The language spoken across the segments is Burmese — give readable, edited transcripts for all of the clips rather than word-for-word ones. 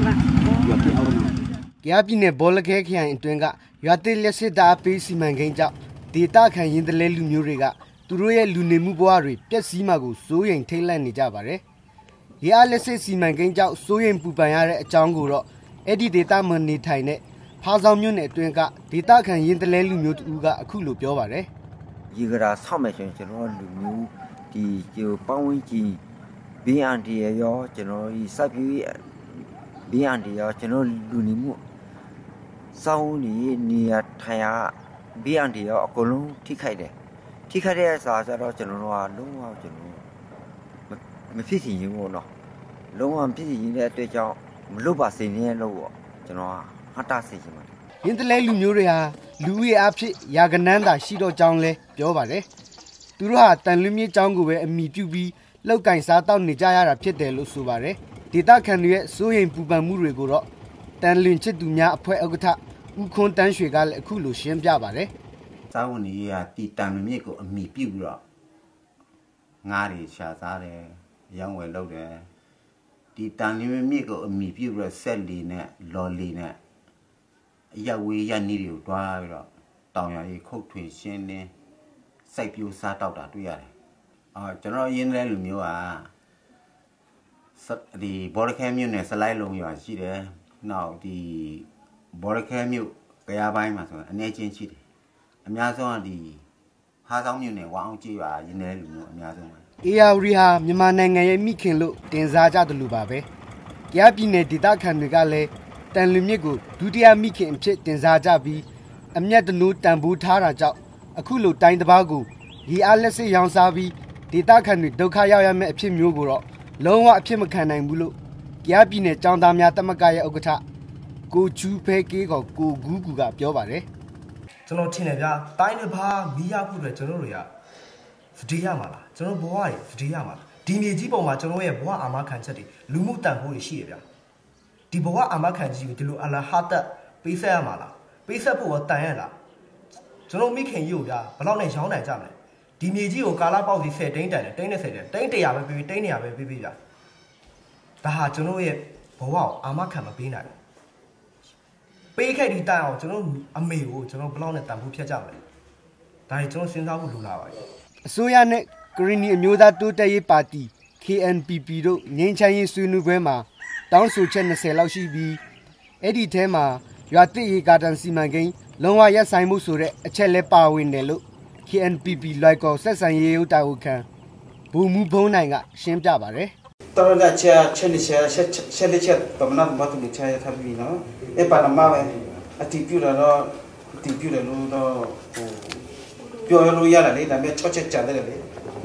ပြည်နယ်ဘောလခဲခရိုင်အတွင်းကရွာသစ်လက်စစ်သားပေးစီမံကိန်းကြောင့်ဒေသခံရင်းတလဲလူမျိုးတွေကသူတို့ရဲ့လူနေမှုဘဝတွေပျက်စီးမှာကိုစိုးရိမ်ထိတ်လန့်နေကြပါတယ်။ရေအားလက်စစ်စီမံကိန်းကြောင့်စိုးရိမ်ပူပန်ရတဲ့အကြောင်းကိုတော့အဲ့ဒီဒေသမှာနေထိုင်တဲ့ဖားဆောင်မြို့နယ်အတွင်းကဒေသခံရင်းတလဲလူမျိုးတူကအခုလိုပြောပါတယ်။ရေကရာဆောက်မယ်ဆိုရင်ကျွန်တော်လူမျိုးဒီပေါင်းဝန်းကျင်ဘေးအန္တရာယ်ရောကျွန်တော်ဒီစိုက်ပျိုးရေးဘေးအန္တရာယ်ရောကျွန်တော်လူနေမှုစောင်းနေရထိုင်ရဘေးအန္တရာယ်ရောအကုန်လုံးထိခိုက်တယ်ထိခိုက်တဲ့အခါကျတော့ကျွန်တော်တို့ကလုံးဝကျွန်တော်မဖြစ်စီရင်ဘူးနော်လုံးဝဖြစ်စီရင်တဲ့အတွက်ကြောင့်မလုပ်ပါစေနဲ့လို့ပေါ့ကျွန်တော်ကဟတ်တာစေချင်ပါတယ်ရင်းတလဲလူမျိုးတွေဟာလူဦးရေအဖြစ်ရာကနန်းသာရှိတော့ကြောင်းလဲပြောပါတယ်သူတို့ဟာတန်လွင်မြေကျောင်းကိုပဲအမိပြုပြီးလောက်ကင်စားတောက်နေကြရတာဖြစ်တယ်လို့ဆိုပါတယ်ဒေသခံတွေရဲ့စိုးရိမ်ပူပန်မှုတွေကိုတော့တန်လွင်ချစ်သူများအဖွဲ့ဥက္ကဋ္ဌဦးခွန်းတန်းရွှေကလည်းအခုလိုရှင်းပြပါတယ်စားဝန်ကြီးကတီတန်လွင်မြေကိုအမိပြုပြီးတော့ငားတွေရှာစားတယ်ရောင်းဝယ်လုပ်တယ်ဒီတန်လွင်မြေကိုအမိပြုပြီးတော့ဆက်လီနဲ့လော်လီနဲ့အရက်ဝေးရနီးတွေကိုတွားပြီးတော့တောင်ရည်ခုတ်ထွင်ရှင်းနေစိုက်ပျိုးစားတောက်တာတွေ့ရတယ်ကျွန်တော်ရင်းတဲ့လူမျိုးကဒီဘော်ရခဲမြို့နယ်စလိုက်လုံးရွာရှိတယ်နောက်ဒီဘော်ရခဲမြို့ကြားပိုင်းမှာဆိုအနေချင်းရှိတယ်အများဆုံးကဒီဟားဆောင်မြို့နယ်ဝအောင်ကြီးရွာရင်းတဲ့လူမျိုးအများဆုံးပဲ ARဟာမြန်မာနိုင်ငံရဲ့မိခင်လို့တင်စားကြတယ်လို့ပါပဲကြားပြည်နယ်ဒေသခံတွေကလည်းတန်လွင်မြစ်ကိုဒုတိယမိခင်အဖြစ်တင်စားကြပြီးအမျက်တနိုးတန်ဖိုးထားတာကြောင့်အခုလိုတိုင်းတစ်ပါးကိုရေအားလက်စစ်ရောင်းစားပြီးဒေသခံတွေဒုက္ခရောက်ရမယ့်အဖြစ်မျိုးကိုတော့လုံးဝအဖြစ်မခံနိုင်ဘူးလို့ကြားပြည်နယ်ចောင်းသားများတမကရဲ့ဥက္ကဋ္ဌကိုချူဖဲကေးကိုဂူးကူကပြောပါတယ်ကျွန်တော်ထင်တယ်ဗျာတိုင်းတစ်ပါးမီးရဖို့အတွက်ကျွန်တော်တို့ရစတေးရမှာလားကျွန်တော်ဘဝတွေစတေးရမှာလားဒီမြေကြီးပေါ်မှာကျွန်တော်ရဲ့ဘဝအာမခံချက်တွေလူမှုတန်ဖိုးတွေရှိရဗျာဒီဘဝအာမခံကြီးကိုဒီလိုအလဟာတက်ပေးဆက်ရမှာလားပေးဆက်ဖို့တန်ရလားကျွန်တော်မိခင်ကြီးကိုဗျာဘယ်တော့နဲ့ရောင်းနိုင်ကြမလဲဒီမြေကြီးကိုကာလာပေါက်စီ10တိန်းတန်တယ်တိန်း20တယ်တိန်း100ပဲပေးတိန်း100ပဲပေးဗျာဒါဟာကျွန်တော်ရဲ့ဘဝကိုအာမခံမပေးနိုင်ဘူးပေးခဲ့ဒီတိုင်အောင်ကျွန်တော်အမေကိုကျွန်တော်ဘယ်လောက်နဲ့တန်ဖိုးဖြတ်ကြမလဲဒါတွေကျွန်တော်စဉ်းစားဖို့လိုလာပါပြီအစိုးရနဲ့ကရင်နီအမျိုးသားတိုးတက်ရေးပါတီ KNPP တို့ငင်းချမ်းရေးဆွေးနွေးပွဲမှာတောင်းဆိုချက်20လောက်ရှိပြီးအဲ့ဒီထဲမှာရွာသစ်ရေကာတန်စီမံကိန်းလုံးဝရပ်ဆိုင်မှုဆိုတဲ့အချက်လဲပါဝင်တယ်လို့ KNPP လွိုက်ကောဆက်ဆံရေးရုပ်တာဝန်ခံဘူမူဘုံနိုင်ကရှင်းပြပါတယ်တော်ကချက်လက်ချက်ပမနာမတ်လူချာထပ်ပြီးနော်အပနာမပဲအတီပြူတော့အတီပြူတယ်လို့တော့ပြောရလို့ရတယ်လေဒါပေမဲ့6ချက်ကြတယ်လေ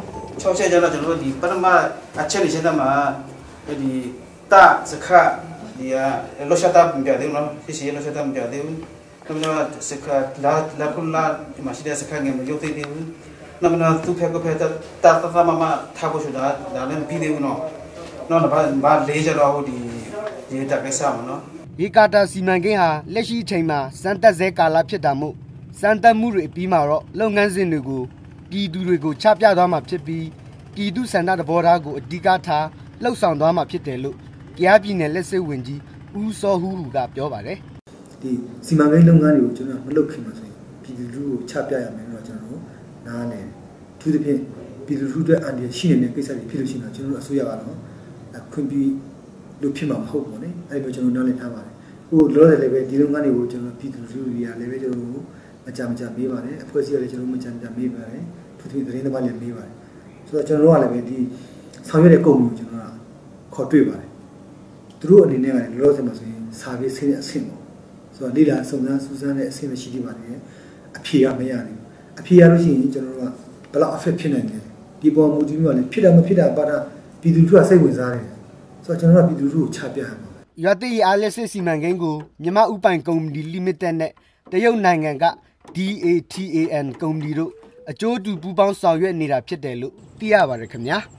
6ချက်ကြတော့ကျွန်တော်ဒီပထမအချက်လက်ချက်တမှာဒီတာစခါဒီလောရှတာပြတယ်နော်ရှိလောရှတာပြတယ်နော်စခါလာခုလာမရှိတဲ့စခါငယ်မရုပ်သိတယ်နော်သူဖက်ကိုဖက်တာမမထားဖို့ဆိုတာဒါလည်းပြီးသေးဘူးနော်နော်ဘာလေးကြတော့ဒီတက်ကိစ္စမနော်ရေကာတာစီမံကိန်းဟာလက်ရှိအချိန်မှာစံတက်ဆဲကာလဖြစ်တာမို့စံတက်မှုတွေပြီးမှာတော့လုပ်ငန်းစဉ်တွေကိုပြည်သူတွေကိုချပြသွားမှာဖြစ်ပြီးပြည်သူစံတသဘောထားကိုအဓိကထားလှုပ်ဆောင်သွားမှာဖြစ်တယ်လို့ကြားပြည်နယ်လက်စစ်ဝင်ကြီးဦးစောဟူကပြောပါတယ်ဒီစီမံကိန်းလုပ်ငန်းတွေကိုကျွန်တော်မလုပ်ခင်မှာဆိုရင်ပြည်သူလူကိုချပြရမယ်လို့ကျွန်တော်နားလည်သူတစ်ဖြင့်ပြည်သူလူတွေအန်ဒီရှိနေတဲ့ကိစ္စတွေဖြစ်လို့ရှိရင်ကျွန်တော်အစိုးရကတော့ခွင့်ပြုလို့ဖြစ်မှာမဟုတ်ဘူးねအဲ့လိုကျွန်တော်နားလည်ထားပါတယ်ဟိုလောတယ်လည်းပဲဒီလုပ်ငန်းတွေကိုကျွန်တော်ပြည်သူလူတွေကလည်းပဲကျွန်တော်မကြမေးပါတယ်အဖွဲ့အစည်းကလည်းကျွန်တော်မကြမေးပါတယ်သူတို့သတင်းသမားလည်းမေးပါတယ်ဆိုတော့ကျွန်တော်တို့ကလည်းပဲဒီဆောင်ရွက်တဲ့ကုမ္ပဏီကိုကျွန်တော်ကခေါ်တွေ့ပါတယ်သူတို့အနေနဲ့ကလည်းလောဆယ်မှာဆိုရင်စာပေးဆင်းတဲ့အဆင့်ပေါ့ဆိုတော့လေ့လာစုံစမ်းစူးစမ်းတဲ့အဆင့်မရှိသေးပါနဲ့အဖြေကမရဘူးအဖြေရလို့ရှိရင်ကျွန်တော်တို့ကဘယ်လောက် affect ဖြစ်နိုင်လဲဒီပေါ်မူတည်ပြီးတော့လည်းဖြစ်တာမဖြစ်တာပါတာပြည်သူတို့ကစိတ်ဝင်စားတယ်ဆိုတော့ကျွန်တော်တို့ကပြည်သူတို့ကိုချပြရမှာရွာသစ်ရေအားလက်စစ်စီမံကိန်းကိုမြန်မာဥပိုင်ကုမ္ပဏီ limited နဲ့တရုတ်နိုင်ငံက DATAN ကုမ္ပဏီတို့အကျိုးတူပူးပေါင်းဆောင်ရွက်နေတာဖြစ်တယ်လို့သိရပါတယ်ခင်ဗျာ